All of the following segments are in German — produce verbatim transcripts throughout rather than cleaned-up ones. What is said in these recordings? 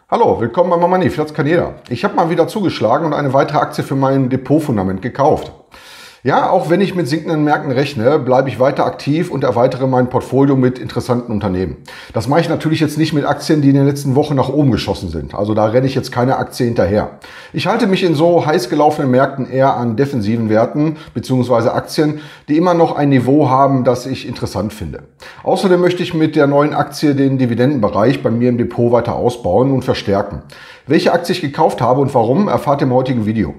Hallo, willkommen bei Mama Money, Flatz Kaneda. Ich habe mal wieder zugeschlagen und eine weitere Aktie für mein Depotfundament gekauft. Ja, auch wenn ich mit sinkenden Märkten rechne, bleibe ich weiter aktiv und erweitere mein Portfolio mit interessanten Unternehmen. Das mache ich natürlich jetzt nicht mit Aktien, die in den letzten Wochen nach oben geschossen sind. Also da renne ich jetzt keine Aktie hinterher. Ich halte mich in so heiß gelaufenen Märkten eher an defensiven Werten bzw. Aktien, die immer noch ein Niveau haben, das ich interessant finde. Außerdem möchte ich mit der neuen Aktie den Dividendenbereich bei mir im Depot weiter ausbauen und verstärken. Welche Aktie ich gekauft habe und warum, erfahrt ihr im heutigen Video.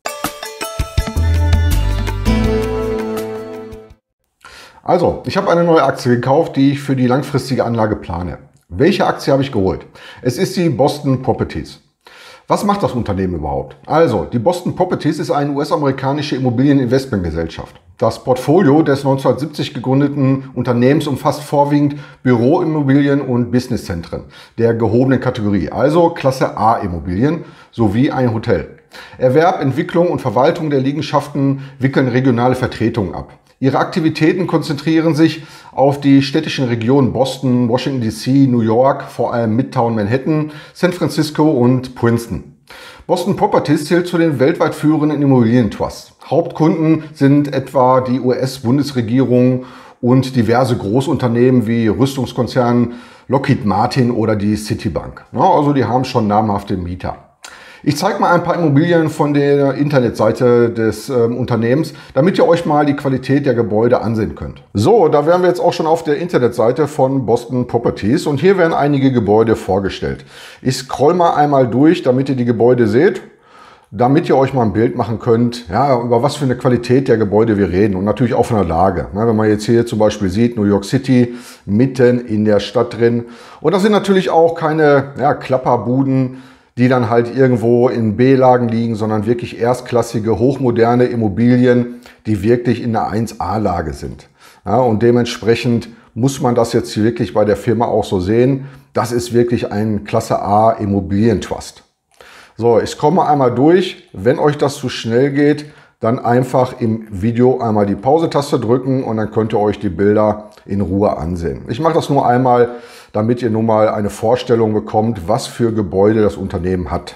Also, ich habe eine neue Aktie gekauft, die ich für die langfristige Anlage plane. Welche Aktie habe ich geholt? Es ist die Boston Properties. Was macht das Unternehmen überhaupt? Also, die Boston Properties ist eine U S-amerikanische Immobilieninvestmentgesellschaft. Das Portfolio des neunzehnhundertsiebzig gegründeten Unternehmens umfasst vorwiegend Büroimmobilien und Businesszentren der gehobenen Kategorie, also Klasse A Immobilien sowie ein Hotel. Erwerb, Entwicklung und Verwaltung der Liegenschaften wickeln regionale Vertretungen ab. Ihre Aktivitäten konzentrieren sich auf die städtischen Regionen Boston, Washington D C, New York, vor allem Midtown Manhattan, San Francisco und Princeton. Boston Properties zählt zu den weltweit führenden Immobilientrusts. Hauptkunden sind etwa die U S-Bundesregierung und diverse Großunternehmen wie Rüstungskonzernen Lockheed Martin oder die Citibank. Ja, also die haben schon namhafte Mieter. Ich zeige mal ein paar Immobilien von der Internetseite des äh, Unternehmens, damit ihr euch mal die Qualität der Gebäude ansehen könnt. So, da wären wir jetzt auch schon auf der Internetseite von Boston Properties und hier werden einige Gebäude vorgestellt. Ich scroll mal einmal durch, damit ihr die Gebäude seht, damit ihr euch mal ein Bild machen könnt, ja, über was für eine Qualität der Gebäude wir reden und natürlich auch von der Lage. Ja, wenn man jetzt hier zum Beispiel sieht, New York City, mitten in der Stadt drin. Und das sind natürlich auch keine ja, Klapperbuden, die dann halt irgendwo in B-Lagen liegen, sondern wirklich erstklassige, hochmoderne Immobilien, die wirklich in einer eins A-Lage sind. Ja, und dementsprechend muss man das jetzt wirklich bei der Firma auch so sehen. Das ist wirklich ein Klasse A Immobilientrust. So, ich komme einmal durch. Wenn euch das zu schnell geht, dann einfach im Video einmal die Pause-Taste drücken und dann könnt ihr euch die Bilder in Ruhe ansehen. Ich mache das nur einmal, damit ihr nun mal eine Vorstellung bekommt, was für Gebäude das Unternehmen hat.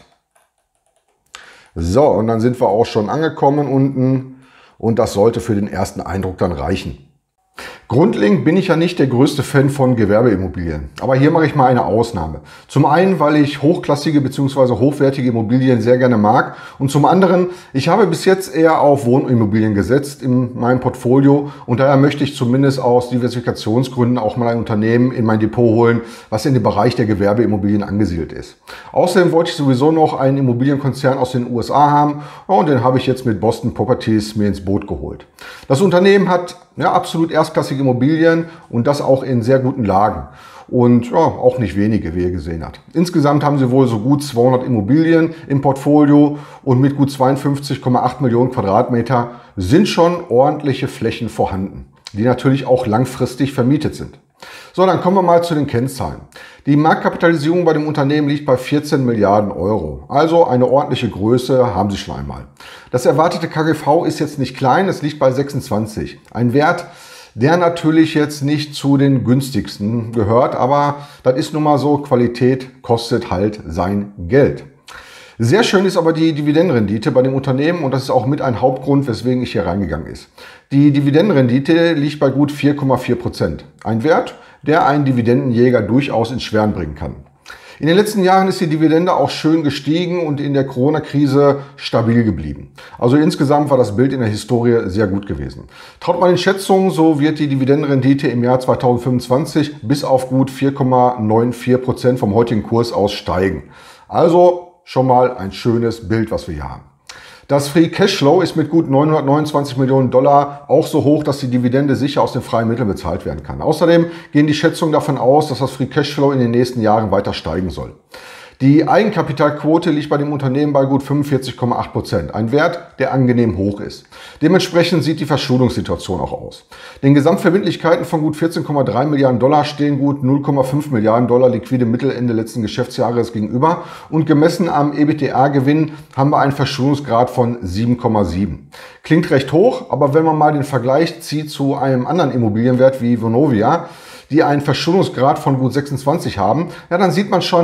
So, und dann sind wir auch schon angekommen unten und das sollte für den ersten Eindruck dann reichen. Grundlegend bin ich ja nicht der größte Fan von Gewerbeimmobilien, aber hier mache ich mal eine Ausnahme. Zum einen, weil ich hochklassige bzw. hochwertige Immobilien sehr gerne mag und zum anderen, ich habe bis jetzt eher auf Wohnimmobilien gesetzt in meinem Portfolio und daher möchte ich zumindest aus Diversifikationsgründen auch mal ein Unternehmen in mein Depot holen, was in dem Bereich der Gewerbeimmobilien angesiedelt ist. Außerdem wollte ich sowieso noch einen Immobilienkonzern aus den U S A haben und den habe ich jetzt mit Boston Properties mir ins Boot geholt. Das Unternehmen hat ja, absolut erstklassige Immobilien und das auch in sehr guten Lagen und ja, auch nicht wenige, wie ihr gesehen habt. Insgesamt haben sie wohl so gut zweihundert Immobilien im Portfolio und mit gut zweiundfünfzig Komma acht Millionen Quadratmeter sind schon ordentliche Flächen vorhanden, die natürlich auch langfristig vermietet sind. So, dann kommen wir mal zu den Kennzahlen. Die Marktkapitalisierung bei dem Unternehmen liegt bei vierzehn Milliarden Euro. Also eine ordentliche Größe haben sie schon einmal. Das erwartete K G V ist jetzt nicht klein, es liegt bei sechsundzwanzig. Ein Wert, der natürlich jetzt nicht zu den günstigsten gehört, aber das ist nun mal so, Qualität kostet halt sein Geld. Sehr schön ist aber die Dividendenrendite bei dem Unternehmen und das ist auch mit ein Hauptgrund, weswegen ich hier reingegangen ist. Die Dividendenrendite liegt bei gut vier Komma vier Prozent. Ein Wert, der einen Dividendenjäger durchaus ins Schwärmen bringen kann. In den letzten Jahren ist die Dividende auch schön gestiegen und in der Corona-Krise stabil geblieben. Also insgesamt war das Bild in der Historie sehr gut gewesen. Traut man den Schätzungen, so wird die Dividendenrendite im Jahr zweitausendfünfundzwanzig bis auf gut vier Komma vierundneunzig Prozent vom heutigen Kurs aus steigen. Also schon mal ein schönes Bild, was wir hier haben. Das Free Cashflow ist mit gut neunhundertneunundzwanzig Millionen Dollar auch so hoch, dass die Dividende sicher aus den freien Mitteln bezahlt werden kann. Außerdem gehen die Schätzungen davon aus, dass das Free Cashflow in den nächsten Jahren weiter steigen soll. Die Eigenkapitalquote liegt bei dem Unternehmen bei gut fünfundvierzig Komma acht Prozent. Ein Wert, der angenehm hoch ist. Dementsprechend sieht die Verschuldungssituation auch aus. Den Gesamtverbindlichkeiten von gut vierzehn Komma drei Milliarden Dollar stehen gut null Komma fünf Milliarden Dollar liquide Mittel Ende letzten Geschäftsjahres gegenüber. Und gemessen am EBITDA-Gewinn haben wir einen Verschuldungsgrad von sieben Komma sieben. Klingt recht hoch, aber wenn man mal den Vergleich zieht zu einem anderen Immobilienwert wie Vonovia, die einen Verschuldungsgrad von gut sechsundzwanzig haben, ja, dann sieht man schon,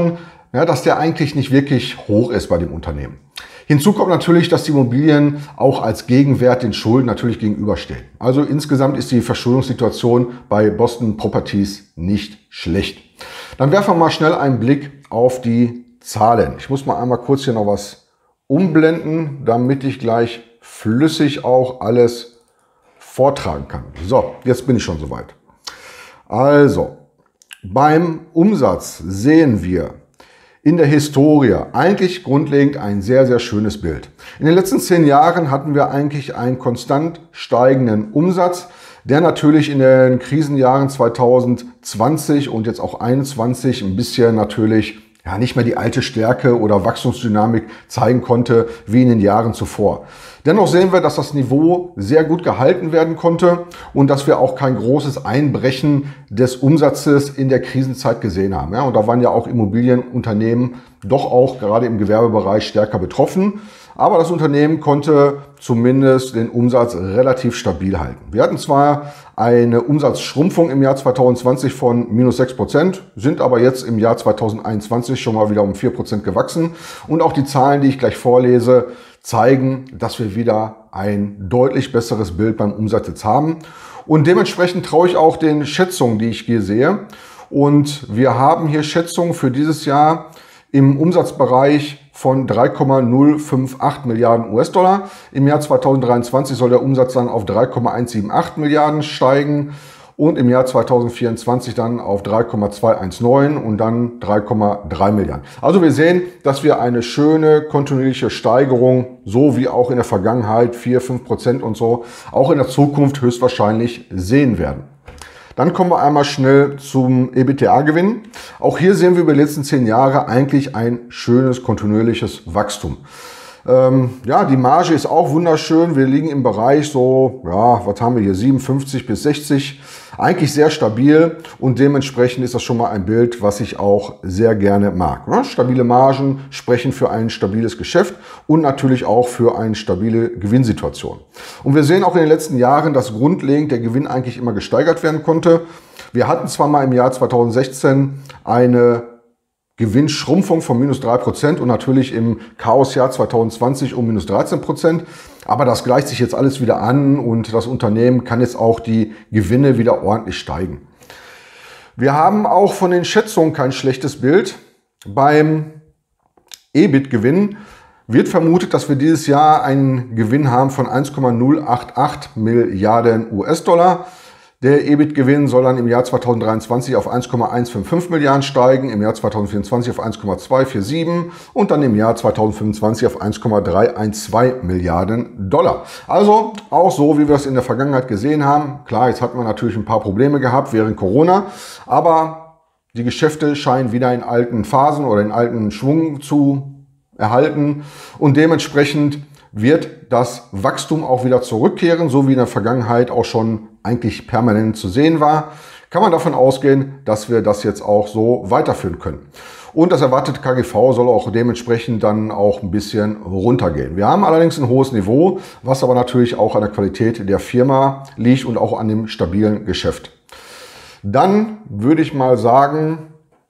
ja, dass der eigentlich nicht wirklich hoch ist bei dem Unternehmen. Hinzu kommt natürlich, dass die Immobilien auch als Gegenwert den Schulden natürlich gegenüberstehen. Also insgesamt ist die Verschuldungssituation bei Boston Properties nicht schlecht. Dann werfen wir mal schnell einen Blick auf die Zahlen. Ich muss mal einmal kurz hier noch was umblenden, damit ich gleich flüssig auch alles vortragen kann. So, jetzt bin ich schon soweit. Also, beim Umsatz sehen wir in der Historie eigentlich grundlegend ein sehr, sehr schönes Bild. In den letzten zehn Jahren hatten wir eigentlich einen konstant steigenden Umsatz, der natürlich in den Krisenjahren zweitausendzwanzig und jetzt auch zweitausendeinundzwanzig ein bisschen natürlich ja, nicht mehr die alte Stärke oder Wachstumsdynamik zeigen konnte wie in den Jahren zuvor. Dennoch sehen wir, dass das Niveau sehr gut gehalten werden konnte und dass wir auch kein großes Einbrechen des Umsatzes in der Krisenzeit gesehen haben. Ja, und da waren ja auch Immobilienunternehmen doch auch gerade im Gewerbebereich stärker betroffen. Aber das Unternehmen konnte zumindest den Umsatz relativ stabil halten. Wir hatten zwar eine Umsatzschrumpfung im Jahr zweitausendzwanzig von minus sechs Prozent, sind aber jetzt im Jahr zweitausendeinundzwanzig schon mal wieder um vier Prozent gewachsen. Und auch die Zahlen, die ich gleich vorlese, zeigen, dass wir wieder ein deutlich besseres Bild beim Umsatz jetzt haben. Und dementsprechend traue ich auch den Schätzungen, die ich hier sehe. Und wir haben hier Schätzungen für dieses Jahr im Umsatzbereich von drei Komma null fünf acht Milliarden U S-Dollar. Im Jahr zweitausenddreiundzwanzig soll der Umsatz dann auf drei Komma eins sieben acht Milliarden steigen und im Jahr zweitausendvierundzwanzig dann auf drei Komma zweihundertneunzehn und dann drei Komma drei Milliarden. Also wir sehen, dass wir eine schöne kontinuierliche Steigerung, so wie auch in der Vergangenheit vier, fünf Prozent und so, auch in der Zukunft höchstwahrscheinlich sehen werden. Dann kommen wir einmal schnell zum EBITDA-Gewinn. Auch hier sehen wir über die letzten zehn Jahre eigentlich ein schönes, kontinuierliches Wachstum. Ähm, ja, die Marge ist auch wunderschön. Wir liegen im Bereich so, ja, was haben wir hier, siebenundfünfzig bis sechzig. Eigentlich sehr stabil und dementsprechend ist das schon mal ein Bild, was ich auch sehr gerne mag. Ja, stabile Margen sprechen für ein stabiles Geschäft und natürlich auch für eine stabile Gewinnsituation. Und wir sehen auch in den letzten Jahren, dass grundlegend der Gewinn eigentlich immer gesteigert werden konnte. Wir hatten zwar mal im Jahr zweitausendsechzehn eine Gewinnschrumpfung von minus drei Prozent und natürlich im Chaosjahr zweitausendzwanzig um minus dreizehn Prozent. Aber das gleicht sich jetzt alles wieder an und das Unternehmen kann jetzt auch die Gewinne wieder ordentlich steigen. Wir haben auch von den Schätzungen kein schlechtes Bild. Beim E B I T-Gewinn wird vermutet, dass wir dieses Jahr einen Gewinn haben von eins Komma null acht acht Milliarden U S-Dollar. Der E B I T-Gewinn soll dann im Jahr zweitausenddreiundzwanzig auf eins Komma eins fünf fünf Milliarden steigen, im Jahr zweitausendvierundzwanzig auf eins Komma zwei vier sieben und dann im Jahr zweitausendfünfundzwanzig auf eins Komma drei eins zwei Milliarden Dollar. Also auch so, wie wir es in der Vergangenheit gesehen haben. Klar, jetzt hatten wir natürlich ein paar Probleme gehabt während Corona, aber die Geschäfte scheinen wieder in alten Phasen oder in alten Schwung zu erhalten und dementsprechend wird das Wachstum auch wieder zurückkehren, so wie in der Vergangenheit auch schon eigentlich permanent zu sehen war. Kann man davon ausgehen, dass wir das jetzt auch so weiterführen können. Und das erwartete K G V soll auch dementsprechend dann auch ein bisschen runtergehen. Wir haben allerdings ein hohes Niveau, was aber natürlich auch an der Qualität der Firma liegt und auch an dem stabilen Geschäft. Dann würde ich mal sagen,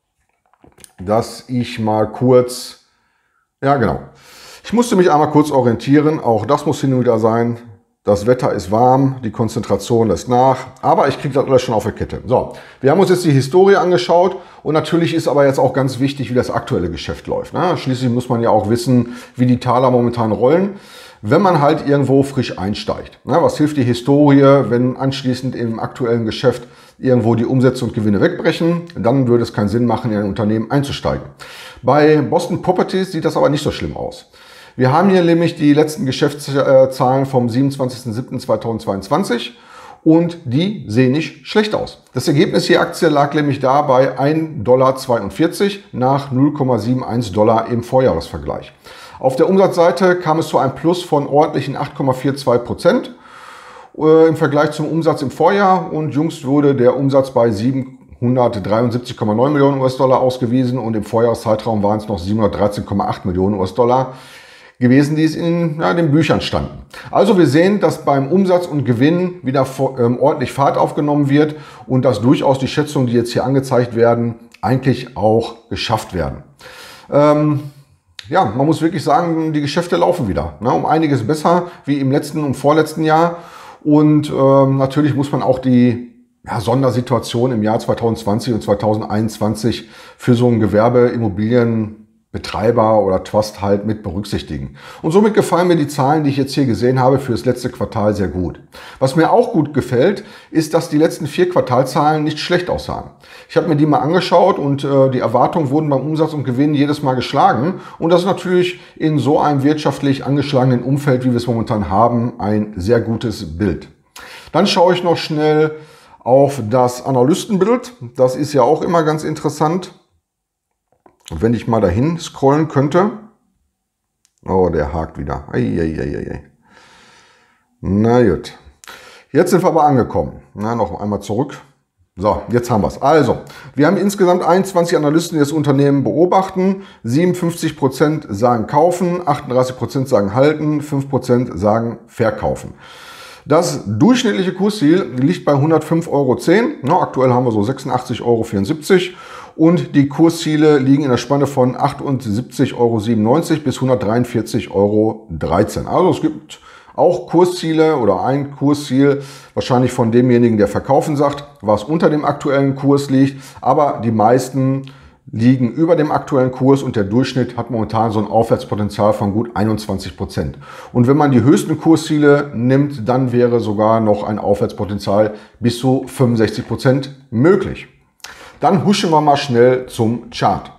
dass ich mal kurz, ja genau, ich musste mich einmal kurz orientieren, auch das muss hin und wieder sein. Das Wetter ist warm, die Konzentration lässt nach, aber ich kriege das alles schon auf der Kette. So, wir haben uns jetzt die Historie angeschaut und natürlich ist aber jetzt auch ganz wichtig, wie das aktuelle Geschäft läuft. Ne? Schließlich muss man ja auch wissen, wie die Taler momentan rollen, wenn man halt irgendwo frisch einsteigt. Ne? Was hilft die Historie, wenn anschließend im aktuellen Geschäft irgendwo die Umsätze und Gewinne wegbrechen? Dann würde es keinen Sinn machen, in ein Unternehmen einzusteigen. Bei Boston Properties sieht das aber nicht so schlimm aus. Wir haben hier nämlich die letzten Geschäftszahlen vom siebenundzwanzigsten siebten zweitausendzweiundzwanzig und die sehen nicht schlecht aus. Das Ergebnis je Aktie lag nämlich da bei ein Komma zweiundvierzig Dollar nach null Komma einundsiebzig Dollar im Vorjahresvergleich. Auf der Umsatzseite kam es zu einem Plus von ordentlichen acht Komma zweiundvierzig Prozent äh, im Vergleich zum Umsatz im Vorjahr und jüngst wurde der Umsatz bei siebenhundertdreiundsiebzig Komma neun Millionen U S-Dollar ausgewiesen und im Vorjahreszeitraum waren es noch siebenhundertdreizehn Komma acht Millionen U S-Dollar. gewesen, die es in ja, den Büchern standen. Also wir sehen, dass beim Umsatz und Gewinn wieder ähm, ordentlich Fahrt aufgenommen wird und dass durchaus die Schätzungen, die jetzt hier angezeigt werden, eigentlich auch geschafft werden. Ähm, ja, man muss wirklich sagen, die Geschäfte laufen wieder. Ne? Um einiges besser wie im letzten und vorletzten Jahr. Und ähm, natürlich muss man auch die ja, Sondersituation im Jahr zweitausendzwanzig und zweitausendeinundzwanzig für so einen Gewerbeimmobilienbetreiber oder Trust halt mit berücksichtigen. Und somit gefallen mir die Zahlen, die ich jetzt hier gesehen habe, für das letzte Quartal sehr gut. Was mir auch gut gefällt, ist, dass die letzten vier Quartalzahlen nicht schlecht aussahen. Ich habe mir die mal angeschaut und äh, die Erwartungen wurden beim Umsatz und Gewinn jedes Mal geschlagen. Und das ist natürlich in so einem wirtschaftlich angeschlagenen Umfeld, wie wir es momentan haben, ein sehr gutes Bild. Dann schaue ich noch schnell auf das Analystenbild. Das ist ja auch immer ganz interessant. Und wenn ich mal dahin scrollen könnte. Oh, der hakt wieder. Eieieiei. Na gut. Jetzt sind wir aber angekommen. Na, noch einmal zurück. So, jetzt haben wir es. Also, wir haben insgesamt einundzwanzig Analysten, die das Unternehmen beobachten. siebenundfünfzig Prozent sagen kaufen, achtunddreißig Prozent sagen halten, fünf Prozent sagen verkaufen. Das durchschnittliche Kursziel liegt bei hundertfünf Euro zehn. Ja, aktuell haben wir so sechsundachtzig Euro vierundsiebzig. Und die Kursziele liegen in der Spanne von achtundsiebzig Euro siebenundneunzig bis hundertdreiundvierzig Euro dreizehn. Also es gibt auch Kursziele oder ein Kursziel, wahrscheinlich von demjenigen, der verkaufen sagt, was unter dem aktuellen Kurs liegt. Aber die meisten liegen über dem aktuellen Kurs und der Durchschnitt hat momentan so ein Aufwärtspotenzial von gut einundzwanzig Prozent. Und wenn man die höchsten Kursziele nimmt, dann wäre sogar noch ein Aufwärtspotenzial bis zu fünfundsechzig Prozent möglich. Dann huschen wir mal schnell zum Chart.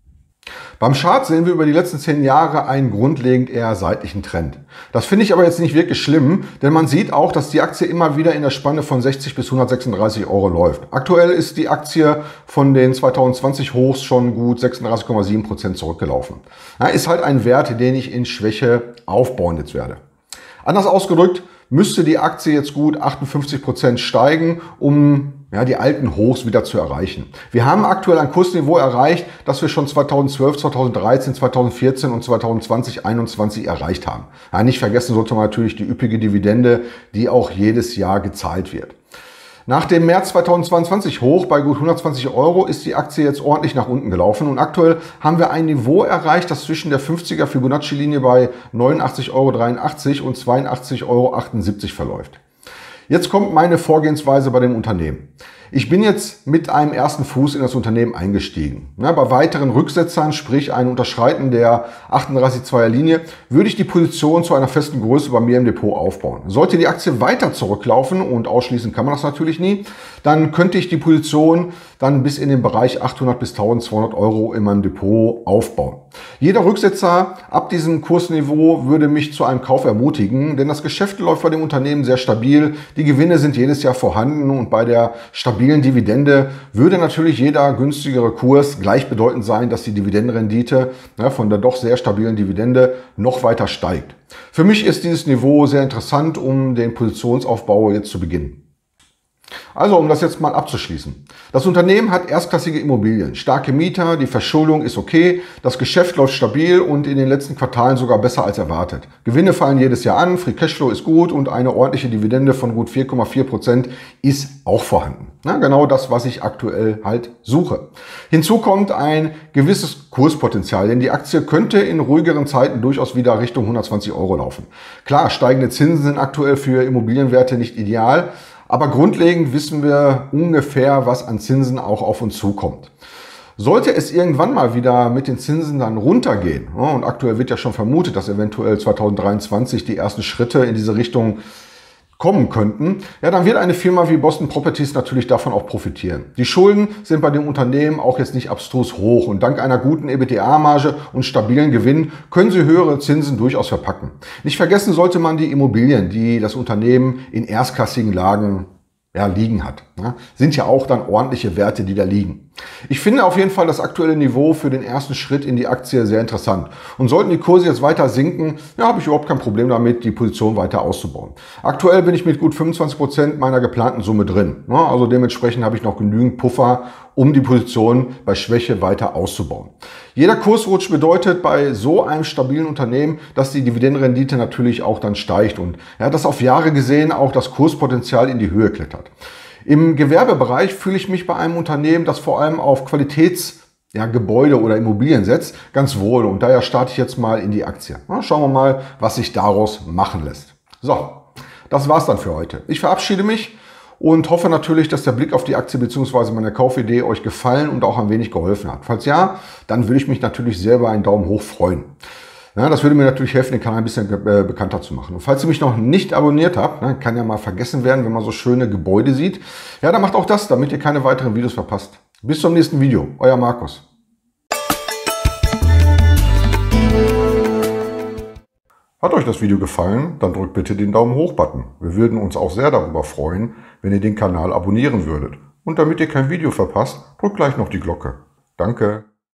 Beim Chart sehen wir über die letzten zehn Jahre einen grundlegend eher seitlichen Trend. Das finde ich aber jetzt nicht wirklich schlimm, denn man sieht auch, dass die Aktie immer wieder in der Spanne von sechzig bis hundertsechsunddreißig Euro läuft. Aktuell ist die Aktie von den zweitausendzwanzig Hochs schon gut sechsunddreißig Komma sieben Prozent zurückgelaufen. Ja, ist halt ein Wert, den ich in Schwäche aufbauen jetzt werde. Anders ausgedrückt, müsste die Aktie jetzt gut achtundfünfzig Prozent steigen, um ja, die alten Hochs wieder zu erreichen. Wir haben aktuell ein Kursniveau erreicht, das wir schon zweitausendzwölf, zweitausenddreizehn, zweitausendvierzehn und zweitausendzwanzig, einundzwanzig erreicht haben. Ja, nicht vergessen sollte man natürlich die üppige Dividende, die auch jedes Jahr gezahlt wird. Nach dem März zweitausendzweiundzwanzig Hoch bei gut hundertzwanzig Euro ist die Aktie jetzt ordentlich nach unten gelaufen und aktuell haben wir ein Niveau erreicht, das zwischen der fünfziger Fibonacci-Linie bei neunundachtzig Euro dreiundachtzig und zweiundachtzig Euro achtundsiebzig verläuft. Jetzt kommt meine Vorgehensweise bei dem Unternehmen. Ich bin jetzt mit einem ersten Fuß in das Unternehmen eingestiegen. Ja, bei weiteren Rücksetzern, sprich ein Unterschreiten der achtunddreißig Komma zweier Linie, würde ich die Position zu einer festen Größe bei mir im Depot aufbauen. Sollte die Aktie weiter zurücklaufen, und ausschließen kann man das natürlich nie, dann könnte ich die Position dann bis in den Bereich achthundert bis eintausendzweihundert Euro in meinem Depot aufbauen. Jeder Rücksetzer ab diesem Kursniveau würde mich zu einem Kauf ermutigen, denn das Geschäft läuft bei dem Unternehmen sehr stabil. Die Gewinne sind jedes Jahr vorhanden und bei der stabilen Dividende würde natürlich jeder günstigere Kurs gleichbedeutend sein, dass die Dividendenrendite ja, von der doch sehr stabilen Dividende noch weiter steigt. Für mich ist dieses Niveau sehr interessant, um den Positionsaufbau jetzt zu beginnen. Also, um das jetzt mal abzuschließen. Das Unternehmen hat erstklassige Immobilien, starke Mieter, die Verschuldung ist okay, das Geschäft läuft stabil und in den letzten Quartalen sogar besser als erwartet. Gewinne fallen jedes Jahr an, Free Cashflow ist gut und eine ordentliche Dividende von gut vier Komma vier Prozent ist auch vorhanden. Na, genau das, was ich aktuell halt suche. Hinzu kommt ein gewisses Kurspotenzial, denn die Aktie könnte in ruhigeren Zeiten durchaus wieder Richtung hundertzwanzig Euro laufen. Klar, steigende Zinsen sind aktuell für Immobilienwerte nicht ideal, aber grundlegend wissen wir ungefähr, was an Zinsen auch auf uns zukommt. Sollte es irgendwann mal wieder mit den Zinsen dann runtergehen, und aktuell wird ja schon vermutet, dass eventuell zweitausenddreiundzwanzig die ersten Schritte in diese Richtung kommen könnten, ja, dann wird eine Firma wie Boston Properties natürlich davon auch profitieren. Die Schulden sind bei dem Unternehmen auch jetzt nicht abstrus hoch und dank einer guten EBITDA-Marge und stabilen Gewinn können sie höhere Zinsen durchaus verpacken. Nicht vergessen sollte man die Immobilien, die das Unternehmen in erstklassigen Lagen ja, liegen hat. Ja, sind ja auch dann ordentliche Werte, die da liegen. Ich finde auf jeden Fall das aktuelle Niveau für den ersten Schritt in die Aktie sehr interessant. Und sollten die Kurse jetzt weiter sinken, ja, habe ich überhaupt kein Problem damit, die Position weiter auszubauen. Aktuell bin ich mit gut fünfundzwanzig Prozent meiner geplanten Summe drin. Ja, also dementsprechend habe ich noch genügend Puffer, um die Position bei Schwäche weiter auszubauen. Jeder Kursrutsch bedeutet bei so einem stabilen Unternehmen, dass die Dividendenrendite natürlich auch dann steigt und ja, dass auf Jahre gesehen auch das Kurspotenzial in die Höhe klettert. Im Gewerbebereich fühle ich mich bei einem Unternehmen, das vor allem auf Qualitäts ja, Gebäude oder Immobilien setzt, ganz wohl. Und daher starte ich jetzt mal in die Aktie. Na, schauen wir mal, was sich daraus machen lässt. So, das war's dann für heute. Ich verabschiede mich und hoffe natürlich, dass der Blick auf die Aktie bzw. meine Kaufidee euch gefallen und auch ein wenig geholfen hat. Falls ja, dann würde ich mich natürlich sehr über einen Daumen hoch freuen. Ja, das würde mir natürlich helfen, den Kanal ein bisschen äh, bekannter zu machen. Und falls ihr mich noch nicht abonniert habt, ne, kann ja mal vergessen werden, wenn man so schöne Gebäude sieht. Ja, dann macht auch das, damit ihr keine weiteren Videos verpasst. Bis zum nächsten Video. Euer Markus. Hat euch das Video gefallen, dann drückt bitte den Daumen hoch-Button. Wir würden uns auch sehr darüber freuen, wenn ihr den Kanal abonnieren würdet. Und damit ihr kein Video verpasst, drückt gleich noch die Glocke. Danke.